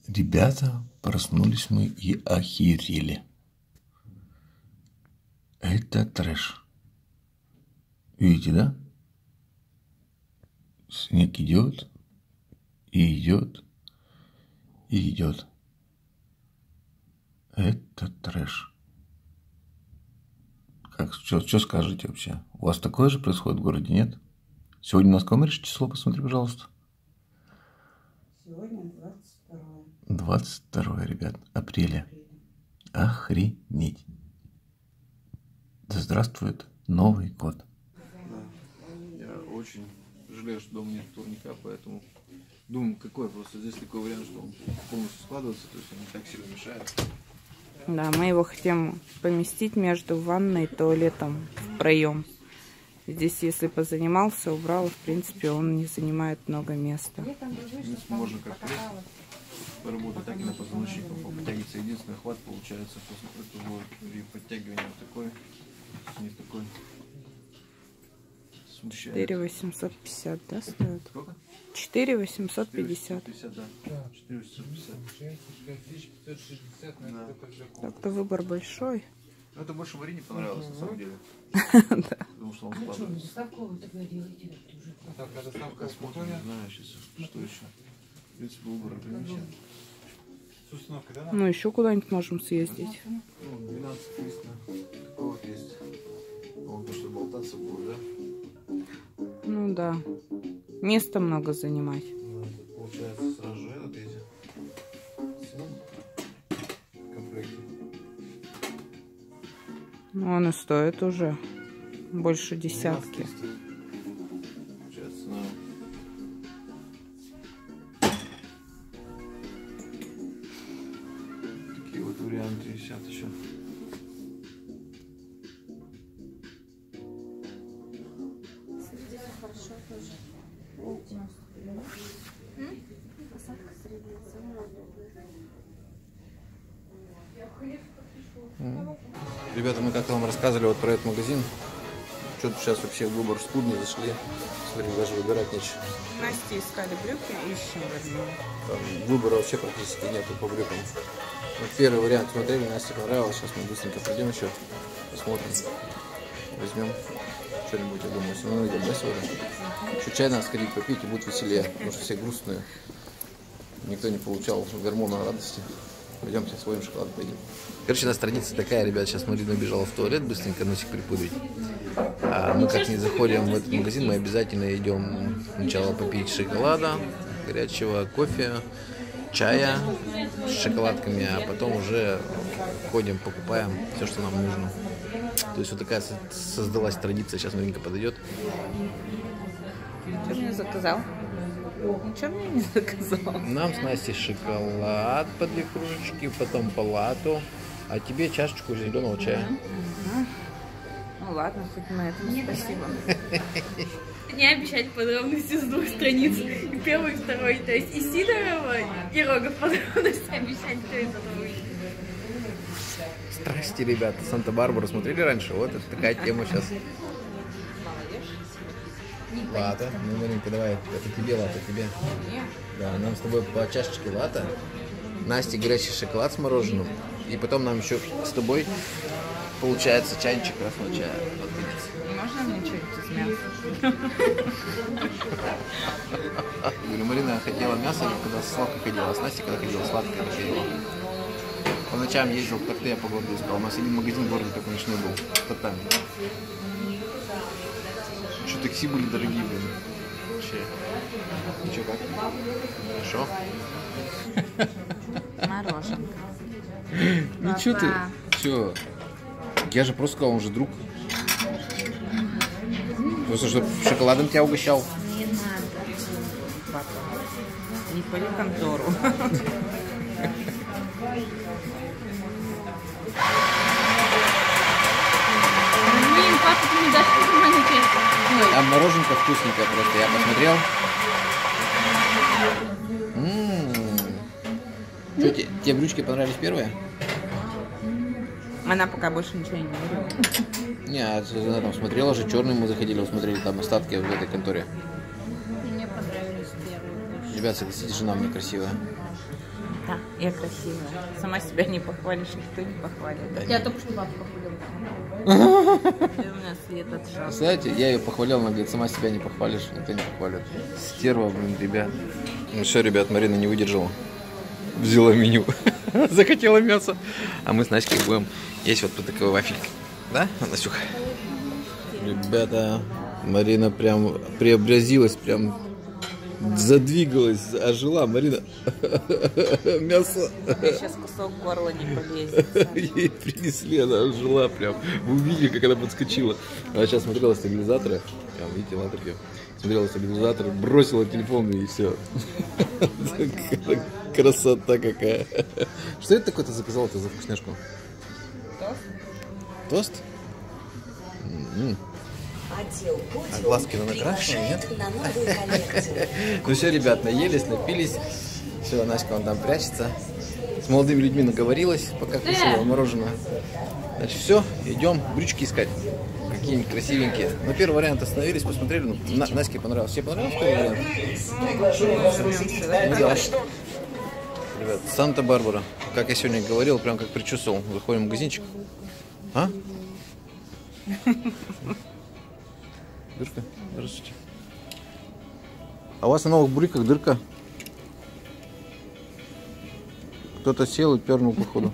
Ребята, проснулись мы и охерели. Это трэш. Видите, да? Снег идет, и идет, и идет. Это трэш. Что скажете вообще? У вас такое же происходит в городе, нет? Сегодня у нас какое число, посмотри, пожалуйста. Сегодня 22. 22, ребят, апреля. Охренеть. Да здравствует Новый год. Да. Я очень жалею, что дома нет турника, поэтому думаю, какой просто здесь такой вариант, что он полностью складывается, то есть он не так сильно мешает. Да, мы его хотим поместить между ванной и туалетом в проем. Здесь, если позанимался, убрал, в принципе, он не занимает много места. В принципе, можно как пресс поработать, так и на позвоночником подтягиваться. Единственный хват получается после этого при подтягивании вот такой, не такой. Смущает. 4850, да, стоит? Сколько? 4850. 4850, да. 4850. Да. Так-то выбор большой. Ну, это больше Марине понравилось, на самом деле. Да. Потому что он складывается. Пока смотрим, не знаю сейчас, что еще. В принципе, выбор ограничен. Ну, еще куда-нибудь можем съездить. Ну, 12 300. Какого есть? Он то, что болтаться будет, да? Ну да. Места много занимать. Ну, это получается сразу же этот эти. В комплекте. Ну, он и стоит уже больше десятки. 12 300. Получается, ну. Такие вот варианты висят еще. Хорошо тоже. Посадка средняя, самая удобная. Ребята, мы как-то вам рассказывали вот про этот магазин. Что-то сейчас вообще выбор скудный, зашли. Смотри, даже выбирать нечего. Настя искали брюки, ищем, вернее. Там выбора вообще практически нету по брюкам. Вот первый вариант смотрели, Насте понравилось. Сейчас мы быстренько пойдем еще, посмотрим. Возьмем что-нибудь, я думаю, все равно идем, да, сегодня? Еще чай надо сходить попить, и будет веселее, потому что все грустные. Никто не получал гормона радости. Пойдемте, своим шоколад поедим. Короче, у нас традиция такая, ребят, сейчас Марина убежала в туалет, быстренько носик припудрить. А мы как не заходим в этот магазин, мы обязательно идем сначала попить шоколада, горячего кофе, чая с шоколадками, а потом уже ходим, покупаем все, что нам нужно. То есть вот такая создалась традиция, сейчас Маринка подойдет. Что мне заказал? Ничего мне не заказал. Нам с Настей шоколад по 2 кружечки, потом палату, а тебе чашечку зеленого чая. Ну ладно, хоть на этом спасибо. Не обещать подробности с 2 страниц. И первый, и второй. То есть и Сидорова, и Рогов подробности обещать, кто это будет. Страсти, ребята. Санта-Барбару смотрели раньше? Вот это такая тема сейчас. Лата. Ну, Маринка, давай. Это тебе лата, тебе. Да, нам с тобой по чашечке лата. Насте горячий шоколад с мороженым. И потом нам еще с тобой получается чайничек красного чая. Вот видите. Можно мне что-нибудь из мяса? Говорю, Марина хотела мясо, когда сладко ходила, а с Настей, когда ходила, сладкое ходила. По ночам ездил в Торте, я по городу искал. У нас один магазин в городе такой ночной был. В Татами. Что такси были дорогие, блин. Вообще. И что, как? Хорошо? Мороженка. Ну что ты? Все. Я же просто сказал, он же друг. Просто чтобы шоколадом тебя угощал. Не надо. Не пали контору. Блин, папа, ты мне дашь нормальный перец? Там мороженка вкусненькая просто. Я посмотрел. Что, тебе брючки понравились первые? Она пока больше ничего не говорила. Не, она там смотрела же, черный мы заходили, смотрели там остатки в этой конторе. Мне понравились первые. Ребят, согласитесь, жена у меня красивая. Да. Я красивая. Сама себя не похвалишь, никто не похвалит. Я только что бабу похудела. У меня свет от жабы. Знаете, я ее похвалил, она говорит, сама себя не похвалишь, никто не похвалит. Стерва, блин, ребят. Ну все, ребят, Марина не выдержала. Взяла меню. Захотела мясо. А мы с Настей будем есть вот такой вафельки. Да, Настюха? Ребята, Марина прям преобразилась, прям задвигалась, ожила. Марина, мясо. Сейчас кусок горла не полезет. Ей принесли, она ожила прям. Вы увидели, как она подскочила. Она сейчас смотрела стабилизаторы. Прям, видите, на таке. Смотрела стабилизатор, бросила телефон и все. Красота какая. Что это такое ты заказала-то за вкусняшку? Тост? Тост? А глазки накрашены, нет? Ну все, ребят, наелись, напились. Все, Настя вон там прячется. С молодыми людьми наговорилась, пока кушала мороженое. Значит, все, идем брючки искать. Какие-нибудь красивенькие. Ну, первый вариант остановились, посмотрели. Ну, Настя понравилось. Тебе понравился первый вариант? Ну, да. Ребят, Санта-Барбара. Как я сегодня говорил, прям как причувствовал. Заходим в магазинчик. А? Дырка? Здравствуйте. А у вас на новых брюках дырка? Кто-то сел и пернул, походу.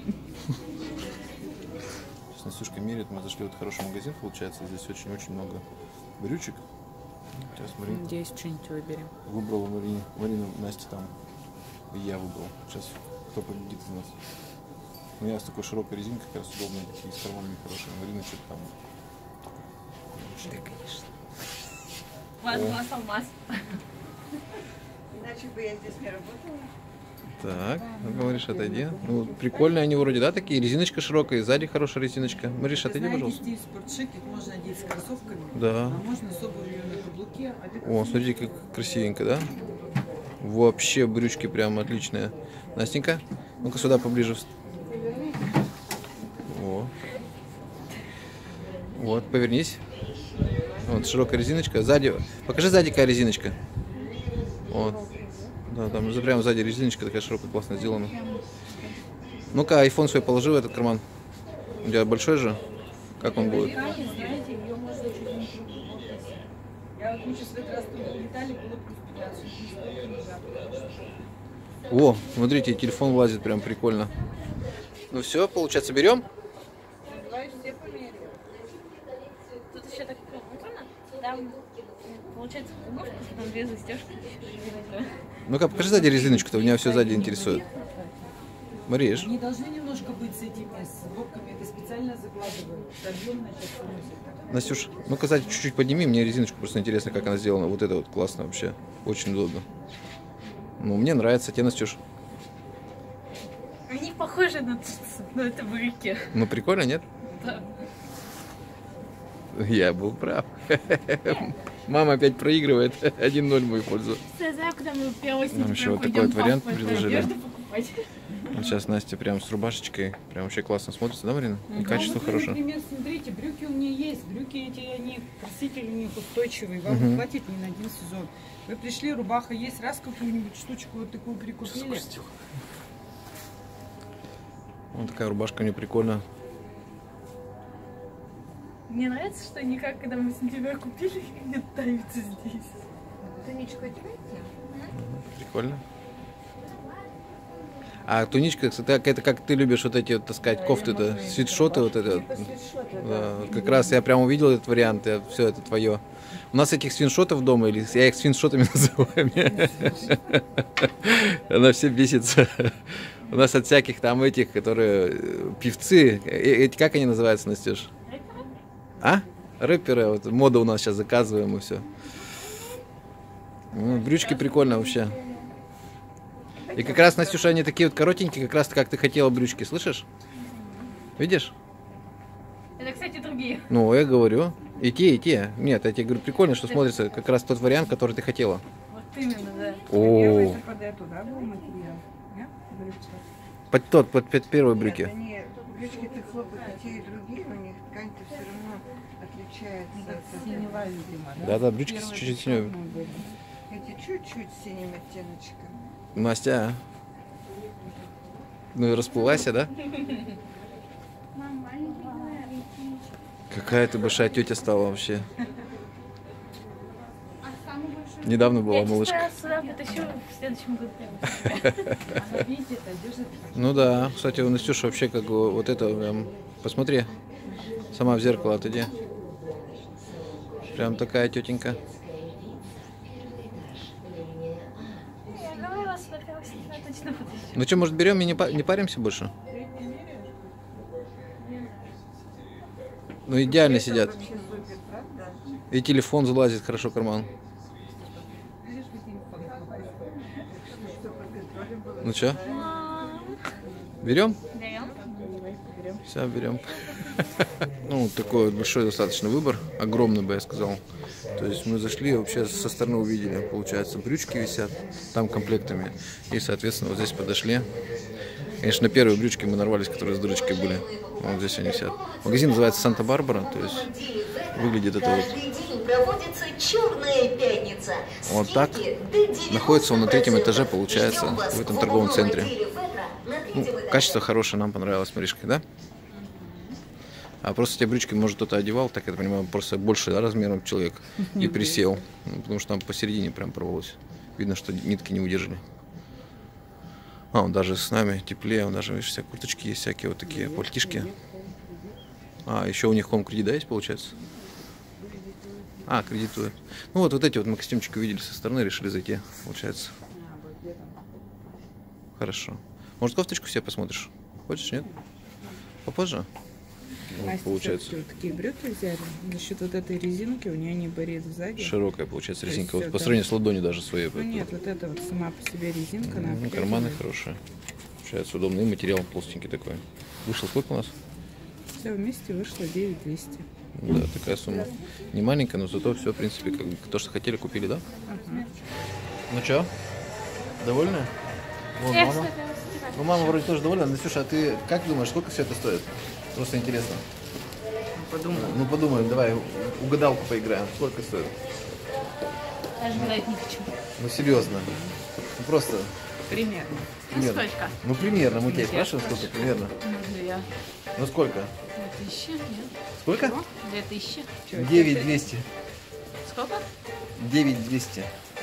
Сейчас Настюшка меряет. Мы зашли в вот хороший магазин, получается. Здесь очень-очень много брючек. Сейчас Марина. Надеюсь, что-нибудь выберем. Выбрала Марина, Настя там. И я выбрал. Сейчас кто победит из нас. У меня с такой широкой резинкой как раз удобные, такие с карманами хорошие. Марина что-то там. Ты, конечно. Алмаз, алмаз. Иначе бы я здесь не работала. Так, ну говоришь, отойди. Ну, прикольные они вроде, да, такие? Резиночка широкая, сзади хорошая резиночка. Мариш, отойди, пожалуйста. Здесь спортшекет можно одеть с кроссовками, Да. а можно с обувью на каблуке. О, смотрите, как красивенько, да? Вообще брючки прям отличные. Настенька, ну-ка сюда поближе. О. Вот, повернись. Вот, широкая резиночка. Сзади. Покажи сзади, какая резиночка. Вот. Да, там прямо сзади резиночка такая широкая, классно сделана. Ну-ка, айфон свой положи в этот карман. У тебя большой же? Как он будет? Я вот мы сейчас в этот раз тут летали, было плюс 15. О, смотрите, телефон влазит, прям прикольно. Ну все, получается, берем? Давай все померяем. Тут еще так прикольно. Там, получается, пуговка, там две застежки. Ну-ка, покажи сзади резиночку-то, меня все сзади интересует. Мариш. Они должны немножко быть с этими, с бобками, это специально закладывают. Объемно сейчас носят. Настюш, ну-ка сзади чуть-чуть подними, мне резиночку просто интересно, как она сделана. Вот это вот классно вообще, очень удобно. Ну, мне нравится, тебе, Настюш? Они похожи на это брюки. Ну, прикольно, нет? Да. Я был прав. Мама опять проигрывает. 1-0 в мою пользу. Я знаю, куда мы первый Нам еще вот такой вот вариант предложили. Вот сейчас Настя прям с рубашечкой. Прям вообще классно смотрится, да, Марина? И качество вот, хорошее. Например, смотрите, брюки у меня есть. Брюки эти, они красители, у них устойчивые. Вам хватит не на один сезон. Вы пришли, рубаха есть, раз какую-нибудь штучку вот такую прикупили. Вот такая рубашка мне прикольная. Мне нравится, что они как, когда мы с сентября купили, они таются здесь. Тоничку одевайте. Прикольно. А туничка, это как ты любишь вот эти вот таскать кофты-то, свитшоты вот это. Да, вот как раз я прям увидел этот вариант, все это твое. У нас этих свиншотов дома, или я их свиншотами называю. Она все бесится. У нас от всяких там этих, которые певцы, эти как они называются, Настюш? А? Рэперы, вот мода у нас сейчас заказываем и все. Ну, брючки прикольно вообще. И как раз, Настюша, они такие вот коротенькие, как раз как ты хотела брючки, слышишь? Видишь? Это, кстати, другие. Ну, я говорю. И те. Нет, я тебе говорю, прикольно, что смотрится как раз тот вариант, который ты хотела. Вот именно, да. О, Под эту, да, был материал? под первые брюки. Они, брючки-то хлопают и те, и другие, у них ткань-то все равно отличается. Синева, видимо, да? Да, брючки чуть-чуть синевые. Эти чуть-чуть с синим оттеночком. Настя, Ну и расплылась, да? Какая ты большая тетя стала вообще. Недавно была малышка. Я сюда потащу в следующем году. Ну да, кстати, у Настюши вообще как вот это прям... Посмотри, сама в зеркало отойди. Прям такая тетенька. Я говорила, что я себя точно потащу. Ну что, может, берем и не паримся больше? Ну идеально сидят. И телефон залазит хорошо в карман. Ну что? Берем? Берем. Все, берем. Ну, такой вот большой достаточно выбор. Огромный, бы я сказал. То есть мы зашли, вообще со стороны увидели. Получается, брючки висят там комплектами. И, соответственно, вот здесь подошли. Конечно, на первые брючки мы нарвались, которые с дырочкой были. Вот здесь они висят. Магазин называется Санта-Барбара. То есть выглядит это вот. Вот так. Находится он на 3-м этаже, получается, в этом торговом центре. Ну, качество хорошее, нам понравилось, Маришка, да? А просто те брючки, может, кто-то одевал, так я понимаю, просто больше, да, размером человек и присел. Потому что там посередине прям порвалось. Видно, что нитки не удержали. А, он даже с нами теплее, он даже, видишь, всякие курточки есть, всякие вот такие пальтишки. А, еще у них хом-кредит, да, есть, получается? А, кредитует. Ну вот эти вот мы костюмчики увидели со стороны, решили зайти, получается. Хорошо. Может, кофточку себе посмотришь? Хочешь, нет? Попозже? Вот, получается. Вот такие брюки взяли. За счет вот этой резинки у нее не болит сзади. Широкая, получается, резинка. Вот по сравнению с ладонью даже своей. Ну нет, вот это вот сама по себе резинка. Ну, карманы хорошие. Получается, удобный материал, толстенький такой. Вышло сколько у нас? Все вместе вышло 9200. Да, такая сумма. Не маленькая, но зато все, в принципе, как то, что хотели, купили, да? Ну что, довольны? Вон, мама. Ну, мама вроде тоже довольна. Настюша, а ты как думаешь, сколько все это стоит? Просто интересно. Подумаем. Ну, подумаем, давай угадалку поиграем. Сколько стоит? Даже гадать не хочу. Ну, серьезно. Ну, просто... Примерно. примерно. Сколько? Ну, примерно. Мы тебя спрашиваем, сколько примерно. Ну, сколько? 2000? Нет. Сколько? 2000. 9200. Сколько? 9200.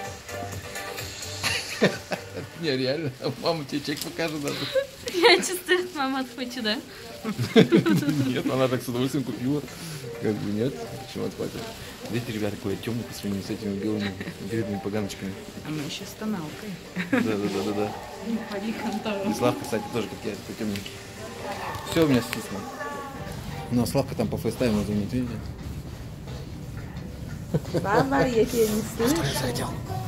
Не, реально. Мама тебе чек покажет даже. Я чувствую, мама отхвачу, да? Нет, она так с удовольствием купила. Как бы нет. Почему отхватит? Видите, ребята, какой темный по сравнению с этими белыми бедными поганочками. А мы еще с тоналкой. Да. И Славка, кстати, тоже такой темненький. Все у меня стисно. Но Славка там по фейстайму звонит, видите? Баба, я тебя не слышу. Захотел.